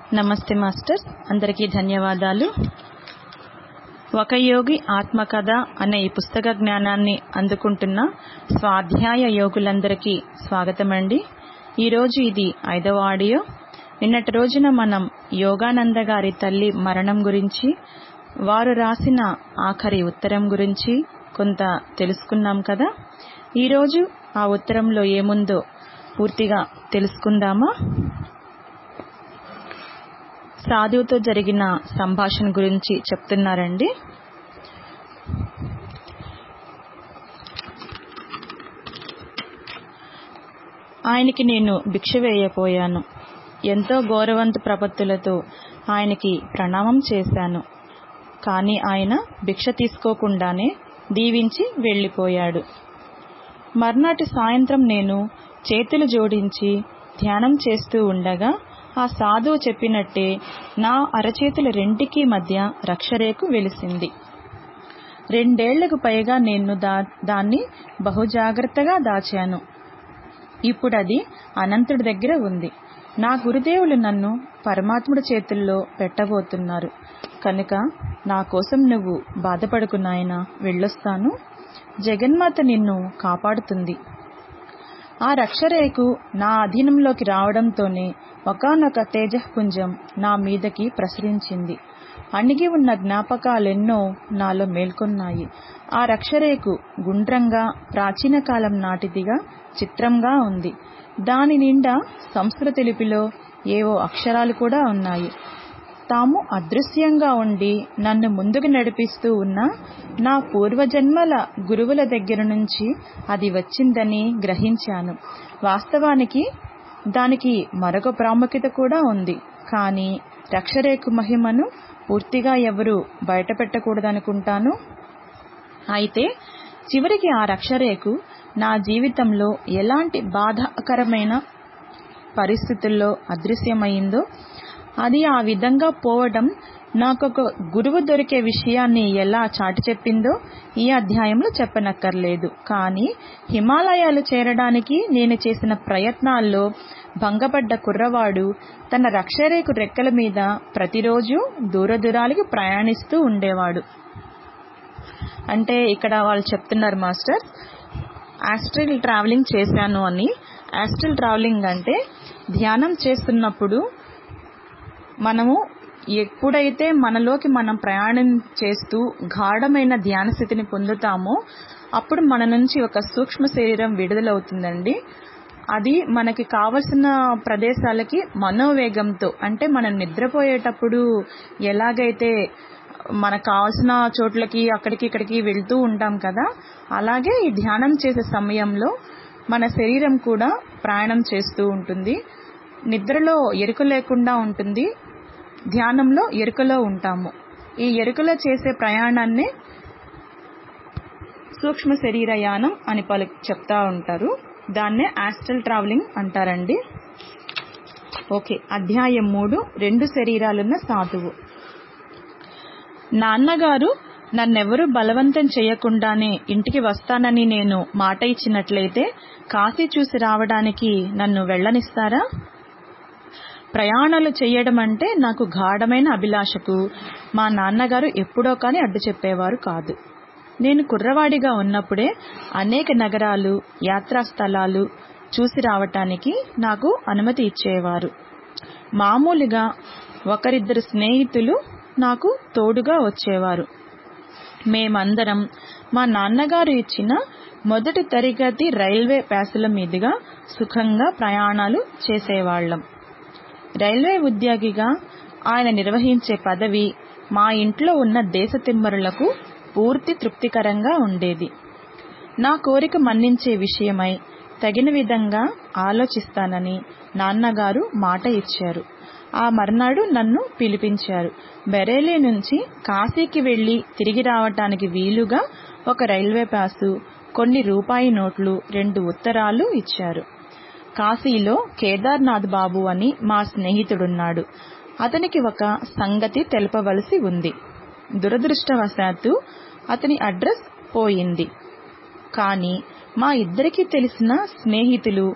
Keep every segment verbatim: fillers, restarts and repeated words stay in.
నమస్తే మాస్టర్స్, అందరికీ ధన్యవాదాలు. ఒక యోగి ఆత్మకథ అనే ఈ పుస్తక జ్ఞానాన్ని అందుకుంటున్న స్వాధ్యాయ యోగులందరికీ స్వాగతం అండి. ఈరోజు ఇది ఐదవ ఆడియో. నిన్నటి రోజున మనం యోగానంద గారి తల్లి మరణం గురించి, వారు రాసిన ఆఖరి ఉత్తరం గురించి కొంత తెలుసుకున్నాం కదా. ఈరోజు ఆ ఉత్తరంలో ఏముందో పూర్తిగా తెలుసుకుందామా? సాధువుతో జరిగిన సంభాషణ గురించి చెప్తున్నారండి. ఆయనకి నేను భిక్ష వేయపోయాను. ఎంతో గౌరవంత ప్రపత్తులతో ఆయనకి ప్రణామం చేశాను. కానీ ఆయన భిక్ష తీసుకోకుండానే దీవించి వెళ్ళిపోయాడు. మర్నాటి సాయంత్రం నేను చేతులు జోడించి ధ్యానం చేస్తూ ఉండగా ఆ సాధువు చెప్పినట్టే నా అరచేతుల రెంటికి మధ్య రక్షరేఖ వెలిసింది. రెండేళ్లకు పైగా నేను దా దాన్ని బహుజాగ్రత్తగా దాచాను. ఇప్పుడది అనంతుడి దగ్గర ఉంది. నా గురుదేవులు నన్ను పరమాత్ముడి చేతుల్లో పెట్టబోతున్నారు కనుక నా కోసం నువ్వు బాధపడకు నాయనా, వెళ్ళొస్తాను. జగన్మాత నిన్ను కాపాడుతుంది. ఆ రక్షరేఖ నా అధీనంలోకి రావడంతోనే ఒకానొక తేజఃపుంజం నా మీదకి ప్రసరించింది. అణిగి ఉన్న జ్ఞాపకాలెన్నో నాలో మేల్కొన్నాయి. ఆ రక్షరేఖ గుండ్రంగా ప్రాచీన కాలం నాటిదిగా చిత్రంగా ఉంది. దాని నిండా సంస్కృత లిపిలో ఏవో అక్షరాలు కూడా ఉన్నాయి. తాము అదృశ్యంగా ఉండి నన్ను ముందుకు నడిపిస్తూ ఉన్న నా పూర్వజన్మల గురువుల దగ్గర నుంచి అది వచ్చిందని గ్రహించాను. వాస్తవానికి దానికి మరొక ప్రాముఖ్యత కూడా ఉంది. కానీ రక్షరేఖ మహిమను పూర్తిగా ఎవరు బయట పెట్టకూడదనుకుంటాను. అయితే చివరికి ఆ రక్షరేఖ నా జీవితంలో ఎలాంటి బాధాకరమైన పరిస్థితుల్లో అదృశ్యమైందో, అది ఆ విధంగా పోవడం నాకొక గురువు దొరికే విషయాన్ని ఎలా చాటి చెప్పిందో ఈ అధ్యాయంలో చెప్పనక్కర్లేదు. కానీ హిమాలయాలు చేరడానికి నేను చేసిన ప్రయత్నాల్లో భంగపడ్డ కుర్రవాడు తన రక్షరేఖ రెక్కల మీద ప్రతిరోజు దూర దూరాలకి ప్రయాణిస్తూ ఉండేవాడు. అంటే ఇక్కడ వాళ్ళు చెప్తున్నారు మాస్టర్, ఆస్ట్రల్ ట్రావెలింగ్ చేశాను అని. ఆస్ట్రల్ ట్రావెలింగ్ అంటే ధ్యానం చేస్తున్నప్పుడు మనము ఎప్పుడైతే మనలోకి మనం ప్రయాణం చేస్తూ గాఢమైన ధ్యాన స్థితిని పొందుతామో అప్పుడు మన నుంచి ఒక సూక్ష్మ శరీరం విడుదలవుతుందండి. అది మనకి కావలసిన ప్రదేశాలకి మనోవేగంతో, అంటే మనం నిద్రపోయేటప్పుడు ఎలాగైతే మనకు కావాల్సిన చోట్లకి అక్కడికి ఇక్కడికి వెళ్తూ ఉంటాం కదా, అలాగే ఈ ధ్యానం చేసే సమయంలో మన శరీరం కూడా ప్రయాణం చేస్తూ ఉంటుంది. నిద్రలో ఎరుక లేకుండా ఉంటుంది, ధ్యానంలో ఎరుకలో ఉంటాము. ఈ ఎరుకలో చేసే ప్రయాణాన్ని సూక్ష్మ శరీరయానం అని పలు చెప్తా ఉంటారు. దాన్నే ఆస్ట్రల్ ట్రావెలింగ్ అంటారండి. ఓకే, అధ్యాయం మూడు, రెండు శరీరాలున్న సాధువు. నాన్నగారు నన్నెవరూ బలవంతం చేయకుండానే ఇంటికి వస్తానని నేను మాట ఇచ్చినట్లయితే కాశీ చూసి రావడానికి నన్ను వెళ్ళనిస్తారా? ప్రయాణాలు చేయడం అంటే నాకు గాఢమైన అభిలాషకు మా నాన్నగారు ఎప్పుడో కానీ అడ్డు చెప్పేవారు కాదు. నేను కుర్రవాడిగా ఉన్నప్పుడే అనేక నగరాలు, యాత్రా స్థలాలు చూసి రావటానికి నాకు అనుమతి ఇచ్చేవారు. మామూలుగా ఒకరిద్దరు స్నేహితులు నాకు తోడుగా వచ్చేవారు. మేమందరం మా నాన్నగారు ఇచ్చిన మొదటి తరగతి రైల్వే ప్యాసుల మీదుగా సుఖంగా ప్రయాణాలు చేసేవాళ్లం. రైల్వే ఉద్యోగిగా ఆయన నిర్వహించే పదవి మా ఇంట్లో ఉన్న దేశ తిమ్మరులకు పూర్తి తృప్తికరంగా ఉండేది. నా కోరిక మన్నించే విషయమై తగిన విధంగా ఆలోచిస్తానని నాన్నగారు మాట ఇచ్చారు. ఆ మర్నాడు నన్ను పిలిపించారు. బెరేలీ నుంచి కాశీకి వెళ్లి తిరిగి రావటానికి వీలుగా ఒక రైల్వే పాసు, కొన్ని రూపాయి నోట్లు, రెండు ఉత్తరాలు ఇచ్చారు. కాశీలో కేదార్నాథ్ బాబు అని మా స్నేహితుడున్నాడు. అతనికి ఒక సంగతి తెలపవలసి ఉంది. దురదృష్టవశాత్తు అతని అడ్రస్ పోయింది. కానీ మా ఇద్దరికీ తెలిసిన స్నేహితులు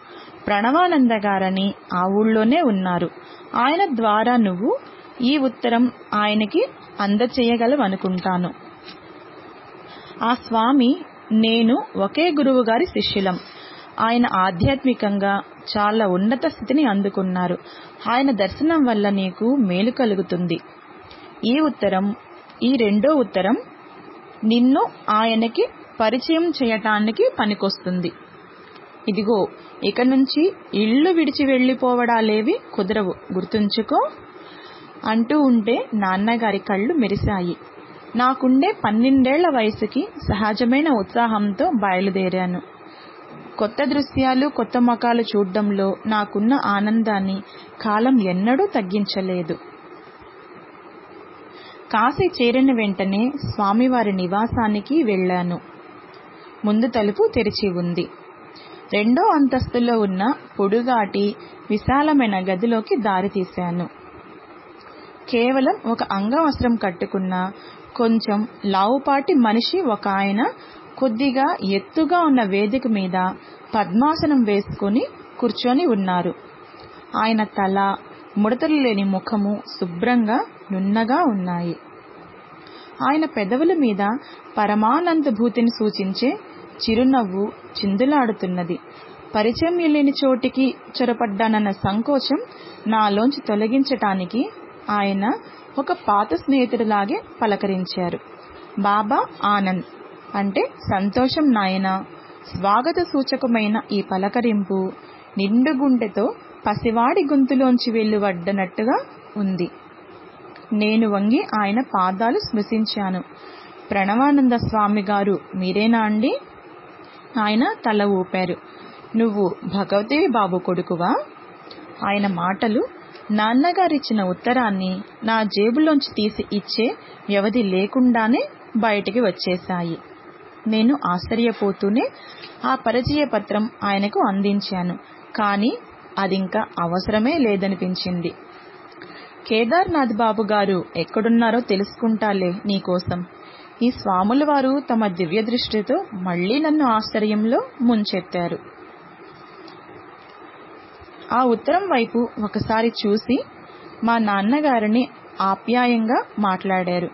ప్రణవానంద గారని ఆ ఊళ్ళోనే ఉన్నారు. ఆయన ద్వారా నువ్వు ఈ ఉత్తరం ఆయనకి అందచేయగలవనుకుంటాను. ఆ స్వామి నేను ఒకే గురువు గారి శిష్యులం. ఆయన ఆధ్యాత్మికంగా చాలా ఉన్నత స్థితిని అందుకున్నారు. ఆయన దర్శనం వల్ల నీకు మేలు కలుగుతుంది. ఈ ఉత్తరం ఈ రెండో ఉత్తరం నిన్ను ఆయనకి పరిచయం చేయటానికి పనికొస్తుంది. ఇదిగో, ఇక నుంచి ఇల్లు విడిచి వెళ్లిపోవడాలేవి కుదరవు, గుర్తుంచుకో అంటూ ఉంటే నాన్నగారి కళ్ళు మెరిశాయి. నాకుండే పన్నెండేళ్ల వయసుకి సహజమైన ఉత్సాహంతో బయలుదేరాను. కొత్త దృశ్యాలు, కొత్త ముఖాలు చూడ్డంలో నాకున్న ఆనందాన్ని కాలం ఎన్నడూ తగ్గించలేదు. కాశీ చేరిన వెంటనే స్వామివారి నివాసానికి వెళ్లాను. ముందు తలుపు తెరిచి ఉంది. రెండో అంతస్తులో ఉన్న పొడుగాటి విశాలమైన గదిలోకి దారి తీశాను. కేవలం ఒక అంగవస్త్రం కట్టుకున్న కొంచెం లావుపాటి మనిషి ఒక ఆయన కొద్దిగా ఎత్తుగా ఉన్న వేదిక మీద పద్మాసనం వేసుకుని కూర్చొని ఉన్నారు. ఆయన తల, ముడతలు లేని ముఖము శుభ్రంగా నున్నగా ఉన్నాయి. ఆయన పెదవుల మీద పరమానందభూతిని సూచించే చిరునవ్వు చిందులాడుతున్నది. పరిచయం లేని చోటికి చొరపడ్డానన్న సంకోచం నాలోంచి తొలగించటానికి ఆయన ఒక పాత స్నేహితుడిలాగే పలకరించారు. బాబా ఆనంద్ అంటే సంతోషం నాయనా. స్వాగత సూచకమైన ఈ పలకరింపు నిండు గుండెతో పసివాడి గొంతులోంచి వెలువడ్డనట్టుగా ఉంది. నేను వంగి ఆయన పాదాలు స్పృశించాను. ప్రణవానంద స్వామి గారు మీరేనా అండి? ఆయన తల ఊపారు. నువ్వు భగవదేవి బాబు కొడుకువా? ఆయన మాటలు నాన్నగారిచ్చిన ఉత్తరాన్ని నా జేబులోంచి తీసి ఇచ్చే వ్యవధి లేకుండానే బయటికి వచ్చేశాయి. నేను ఆశ్చర్యపోతూనే ఆ పరిచయ పత్రం ఆయనకు అందించాను. కానీ అదింకా అవసరమే లేదనిపించింది. కేదార్నాథ్ బాబు గారు ఎక్కడున్నారో తెలుసుకుంటాలే నీకోసం. ఈ స్వాముల వారు తమ దివ్య దృష్టితో మళ్లీ నన్ను ఆశ్చర్యంలో ముంచెత్తారు. ఆ ఉత్తరం వైపు ఒకసారి చూసి మా నాన్నగారిని ఆప్యాయంగా మాట్లాడారు.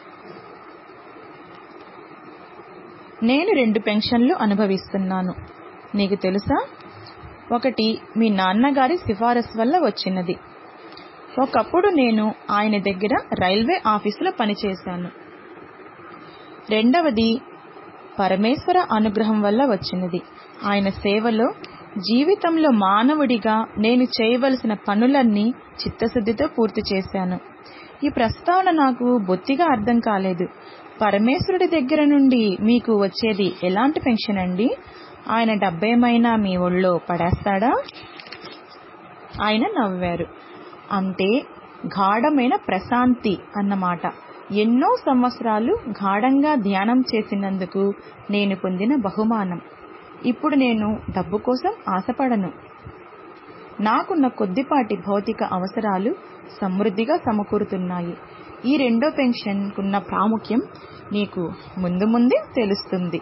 నేను రెండు పెన్షన్లు అనుభవిస్తున్నాను. నీకు తెలుసా? ఒకటి మీ నాన్నగారి సిఫారసు వల్ల వచ్చినది. ఒకప్పుడు నేను ఆయన దగ్గర రైల్వే ఆఫీసులో పనిచేశాను. రెండవది పరమేశ్వర అనుగ్రహం వల్ల వచ్చినది. ఆయన సేవలో జీవితంలో మానవుడిగా నేను చేయవలసిన పనులన్నీ చిత్తశుద్ధితో పూర్తి చేశాను. ఈ ప్రస్తావన నాకు బొత్తిగా అర్థం కాలేదు. పరమేశ్వరుడి దగ్గర నుండి మీకు వచ్చేది ఎలాంటి పెన్షన్ అండి? ఆయన డబ్బేమైనా మీ ఒళ్ళో పడేస్తాడా? ఆయన నవ్వారు. అంటే గాఢమైన ప్రశాంతి అన్నమాట. ఎన్నో సంవత్సరాలు గాఢంగా ధ్యానం చేసినందుకు నేను పొందిన బహుమానం. ఇప్పుడు నేను డబ్బు కోసం ఆశపడను. నాకున్న కొద్దిపాటి భౌతిక అవసరాలు సమృద్ధిగా సమకూరుతున్నాయి. ఈ రెండో పెన్షన్ కున్న ప్రాముఖ్యం నీకు ముందు ముందే తెలుస్తుంది.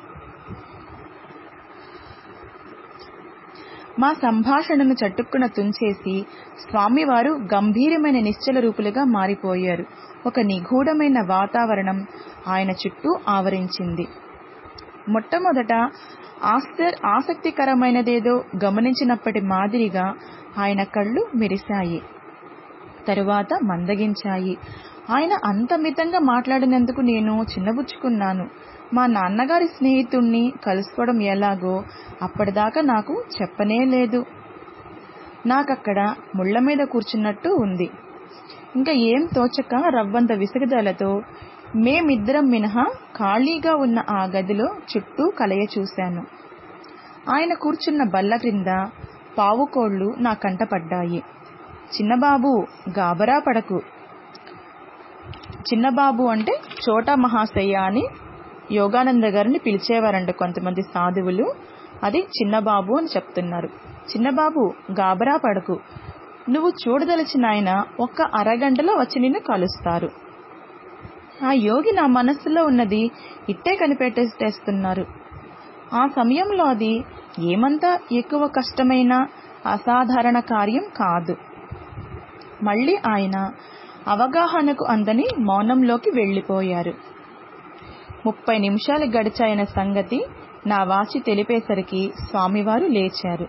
మా సంభాషణను చటుక్కున తుంచేసి స్వామివారు గంభీరమైన నిశ్చల రూపులుగా మారిపోయారు. ఒక నిగూఢమైన వాతావరణం ఆయన చుట్టూ ఆవరించింది. మొట్టమొదట ఆసక్తికరమైనదేదో గమనించినప్పటి మాదిరిగా ఆయన కళ్ళు మెరిశాయి. తరువాత మందగించాయి. ఆయన అంత మితంగా మాట్లాడినందుకు నేను చిన్నబుచ్చుకున్నాను. మా నాన్నగారి స్నేహితుణ్ణి కలుసుకోవడం ఎలాగో అప్పటిదాకా నాకు చెప్పనే లేదు. నాకక్కడ ముళ్ల మీద కూర్చున్నట్టు ఉంది. ఇంకా ఏం తోచక రవ్వంత విసుగుదలతో మేమిద్దరం మినహా ఖాళీగా ఉన్న ఆ గదిలో చుట్టూ కలయ చూశాను. ఆయన కూర్చున్న బల్ల క్రింద పావుకోళ్లు నా కంటపడ్డాయి. చిన్నబాబు, గాబరా పడకు. చిన్నబాబు అంటే చోటా మహాశయ అని యోగానంద గారిని పిలిచేవారంట కొంతమంది సాధువులు. అది చిన్నబాబు అని చెప్తున్నారు. చిన్నబాబు, గాబరా పడకు. నువ్వు చూడదలిచిన ఆయన ఒక్క అరగంటలో వచ్చి నిన్ను కలుస్తారు. ఆ యోగి నా మనస్సులో ఉన్నది ఇట్టే కనిపెట్టేస్తున్నారు. ఆ సమయంలో అది ఏమంతా ఎక్కువ కష్టమైనా అసాధారణ కార్యం కాదు. మళ్ళీ ఆయన అవగాహనకు అందని మౌనంలోకి వెళ్ళిపోయారు. ముప్పై నిమిషాలు గడిచాయన సంగతి నా వాచి తెలిపేసరికి స్వామివారు లేచారు.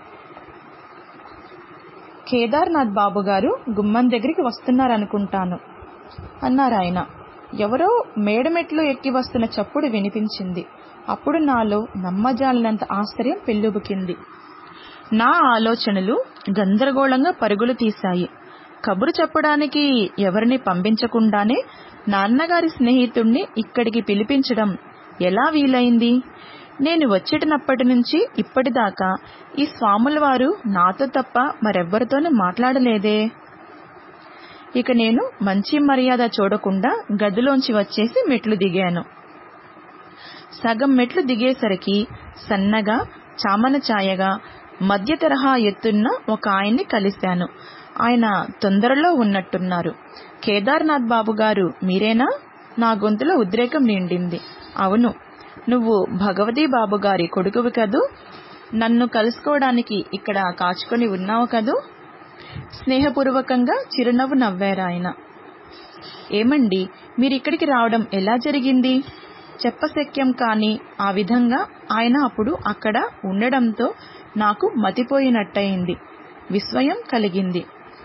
కేదార్నాథ్ బాబు గారు గుమ్మం దగ్గరికి వస్తున్నారనుకుంటాను అన్నారాయన. ఎవరో మేడమెట్లు ఎక్కి వస్తున్న చప్పుడు వినిపించింది. అప్పుడు నాలో నమ్మజాలనంత ఆశ్చర్యం పెల్లుబుకింది. నా ఆలోచనలు గందరగోళంగా పరుగులు తీశాయి. కబురు చెప్పడానికి ఎవరిని పంపించకుండానే నాన్నగారి స్నేహితుణ్ణి ఇక్కడికి పిలిపించడం ఎలా వీలైంది? నేను వచ్చేటప్పటి నుంచి ఇప్పటిదాకా ఈ స్వాముల వారు నాతో తప్ప మరెవ్వరితోనూ మాట్లాడలేదే. ఇక నేను మంచి మర్యాద చూడకుండా గదిలోంచి వచ్చేసి మెట్లు దిగాను. సగం మెట్లు దిగేసరికి సన్నగా చామన ఛాయగా మధ్య తరహా ఎత్తున్న ఒక ఆయన్ని కలిశాను. ఆయన తొందరలో ఉన్నట్టున్నారు. కేదార్నాథ్ బాబు గారు మీరేనా? నా గొంతులో ఉద్రేకం నిండింది. అవును, నువ్వు భగవతీ బాబు గారి కొడుకువి కదూ? నన్ను కలుసుకోవడానికి ఇక్కడ కాచుకొని ఉన్నావు కదూ? స్నేహపూర్వకంగా చిరునవ్వు నవ్వారాయన. ఏమండి, మీరిక్కడికి రావడం ఎలా జరిగింది? చెప్పశక్యం కాని ఆ విధంగా ఆయన అప్పుడు అక్కడ ఉండడంతో నాకు మతిపోయినట్టయింది. విస్మయం కలిగింది.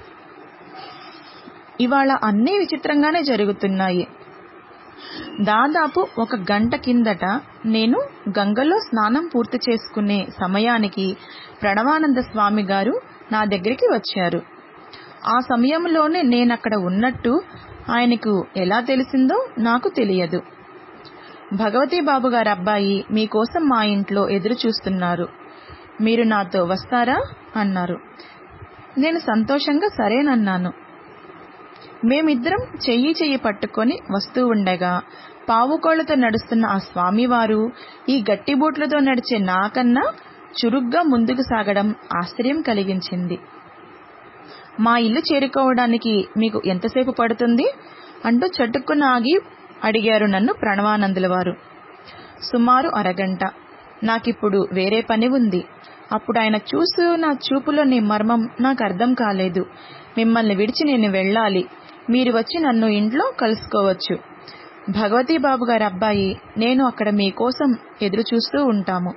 ఇవాళ అన్నీ విచిత్రంగానే జరుగుతున్నాయి. దాదాపు ఒక గంట కిందట నేను గంగలో స్నానం పూర్తి చేసుకునే సమయానికి ప్రణవానంద స్వామి గారు నా దగ్గరికి వచ్చారు. ఆ సమయంలోనే నేనక్కడ ఉన్నట్టు ఆయనకు ఎలా తెలిసిందో నాకు తెలియదు. భగవతీ బాబు గారి అబ్బాయి మీకోసం మా ఇంట్లో ఎదురు చూస్తున్నారు, మీరు నాతో వస్తారా అన్నారు. నేను సంతోషంగా సరేనన్నాను. మేమిద్దరం చెయ్యి చెయ్యి పట్టుకొని వస్తూ ఉండగా పావుకోళ్లతో నడుస్తున్న ఆ స్వామివారు ఈ గట్టిబూట్లతో నడిచే నాకన్నా చురుగ్గా ముందుకు సాగడం ఆశ్చర్యం కలిగించింది. మా ఇల్లు చేరుకోవడానికి మీకు ఎంతసేపు పడుతుంది అంటూ చటుక్కున ఆగి అడిగారు నన్ను ప్రణవానందుల వారు. సుమారు అరగంట. నాకిప్పుడు వేరే పని ఉంది. అప్పుడు ఆయన చూసు నా చూపులోని మర్మం నాకు అర్థం కాలేదు. మిమ్మల్ని విడిచి నేను వెళ్ళాలి, మీరు వచ్చి నన్ను ఇంట్లో కలుసుకోవచ్చు. భగవతీ బాబు గారి అబ్బాయి నేను అక్కడ మీకోసం ఎదురు చూస్తూ ఉంటాము.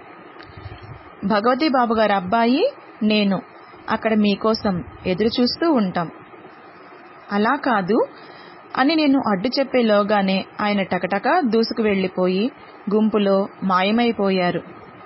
భగవతీ బాబు గారి అబ్బాయి నేను అక్కడ మీకోసం ఎదురు చూస్తూ ఉంటాం. అలా కాదు అని నేను అడ్డు చెప్పేలోగానే ఆయన టకటకా దూసుకు వెళ్లిపోయి గుంపులో మాయమైపోయారు.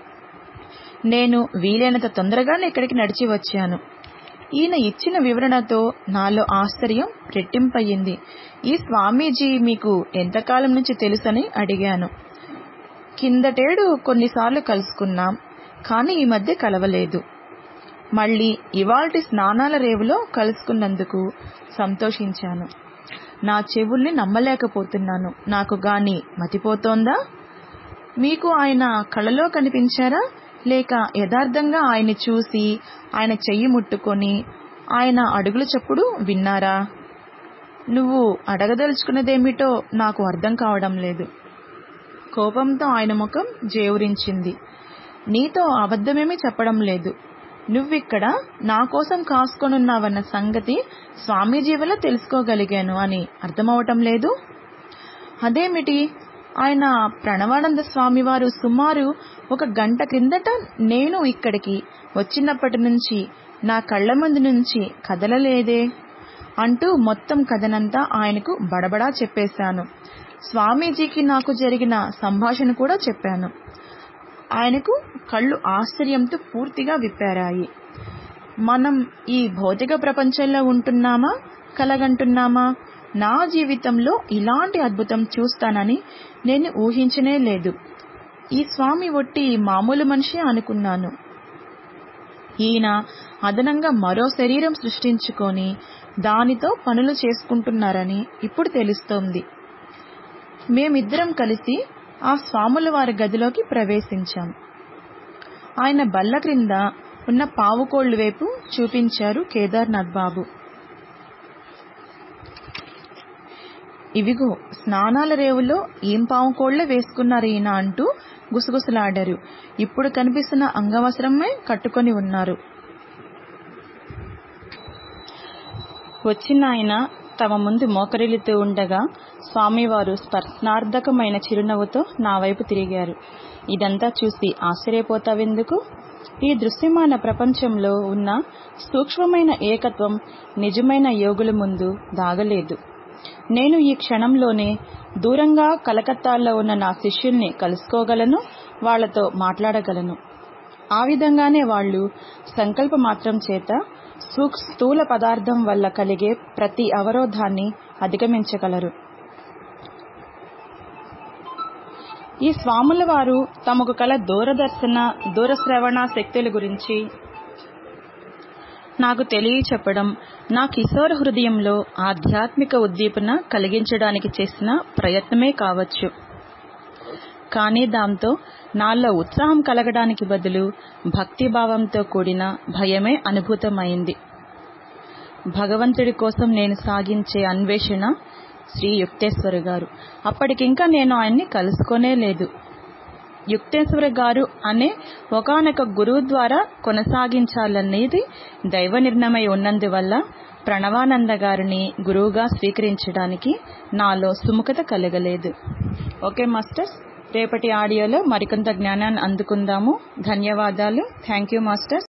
నేను వీలైనంత తొందరగానే ఇక్కడికి నడిచి వచ్చాను. ఈయన ఇచ్చిన వివరణతో నాలో ఆశ్చర్యం రెట్టింపయ్యింది. ఈ స్వామీజీ మీకు ఎంతకాలం నుంచి తెలుసని అడిగాను. కిందటేడు కొన్నిసార్లు కలుసుకున్నాం, కానీ ఈ మధ్య కలవలేదు. మళ్ళీ ఇవాల్టి స్నానాల రేవులో కలుసుకున్నందుకు సంతోషించాను. నా చెవుల్ని నమ్మలేకపోతున్నాను. నాకు గాని మతిపోతోందా? మీకు ఆయన కళలో కనిపించారా, లేక యథార్థంగా ఆయన్ని చూసి ఆయన చెయ్యి ముట్టుకొని ఆయన అడుగుల చప్పుడు విన్నారా? నువ్వు అడగదలుచుకున్నదేమిటో నాకు అర్థం కావడం లేదు. కోపంతో ఆయన ముఖం జేవురించింది. నీతో అబద్ధమేమీ చెప్పడం లేదు. నువ్విక్కడ నా కోసం కాసుకొనున్నావన్న సంగతి స్వామీజీ వల్ల తెలుసుకోగలిగాను అని అర్థమవటం లేదు. అదేమిటి? ఆయన ప్రణవానంద స్వామివారు సుమారు ఒక గంట క్రిందట నేను ఇక్కడికి వచ్చినప్పటి నుంచి నా కళ్ల ముందు నుంచి కదలలేదే అంటూ మొత్తం కథనంతా ఆయనకు బడబడా చెప్పేశాను. స్వామీజీకి నాకు జరిగిన సంభాషణ కూడా చెప్పాను. ఆయనకు కళ్ళు ఆశ్చర్యంతో పూర్తిగా విప్పారాయి. మనం ఈ భౌతిక ప్రపంచంలో ఉంటున్నామా, కలగంటున్నామా? నా జీవితంలో ఇలాంటి అద్భుతం చూస్తానని నేను ఊహించనే లేదు. ఈ స్వామి ఒట్టి మామూలు మనిషి అనుకున్నాను. ఈయన అదనంగా మరో శరీరం సృష్టించుకొని దానితో పనులు చేసుకుంటున్నారని ఇప్పుడు తెలుస్తోంది. మేమిద్దరం కలిసి ఆ స్వాముల వారి గదిలోకి ప్రవేశించాం. ఆయన బల్ల క్రింద ఉన్న పావుకోళ్లు వైపు చూపించారు కేదార్నాథ్ బాబు. ఇవిగో స్నానాల రేవులో ఏం పావుకోళ్లే వేసుకున్నారు ఈయన అంటూ గుసగుసలాడారు. ఇప్పుడు కనిపిస్తున్న అంగవస్త్రమే కట్టుకొని ఉన్నారు. వచ్చిన ఆయన తమ ముందు మోకరిల్లుతూ ఉండగా స్వామివారు స్పర్శనార్థకమైన చిరునవ్వుతో నా వైపు తిరిగారు. ఇదంతా చూసి ఆశ్చర్యపోతావెందుకు? ఈ దృశ్యమాన ప్రపంచంలో ఉన్న సూక్ష్మమైన ఏకత్వం నిజమైన యోగుల ముందు దాగలేదు. నేను ఈ క్షణంలోనే దూరంగా కలకత్తాలో ఉన్న నా శిష్యుల్ని కలుసుకోగలను, వాళ్లతో మాట్లాడగలను. ఆ విధంగానే వాళ్ళు సంకల్ప మాత్రం చేత స్థూల పదార్థం వల్ల కలిగే ప్రతి అవరోధాన్ని అధిగమించగలరు. ఈ స్వాముల వారు తమకు కల దూరదర్శన దూరశ్రవణ శక్తుల గురించి నాకు తెలియచెప్పడం నా కిశోర హృదయంలో ఆధ్యాత్మిక ఉద్దీపన కలిగించడానికి చేసిన ప్రయత్నమే కావచ్చు. కానీ దాంతో నాలో ఉత్సాహం కలగడానికి బదులు భక్తిభావంతో కూడిన భయమే అనుభూతమైంది. భగవంతుడి కోసం నేను సాగించే అన్వేషణ శ్రీ యుక్తేశ్వర గారు. అప్పటికింకా నేను ఆయన్ని కలుసుకోనే లేదు. యుక్తేశ్వర గారు అనే ఒకానొక గురువు ద్వారా కొనసాగించాలనేది దైవ నిర్ణయమై ఉన్నందువల్ల ప్రణవానంద గారిని గురువుగా స్వీకరించడానికి నాలో సుముఖత కలగలేదు. ఓకే మాస్టర్స్, రేపటి ఆడియోలో మరికొంత జ్ఞానాన్ని అందుకుందాము. ధన్యవాదాలు. Thank you masters.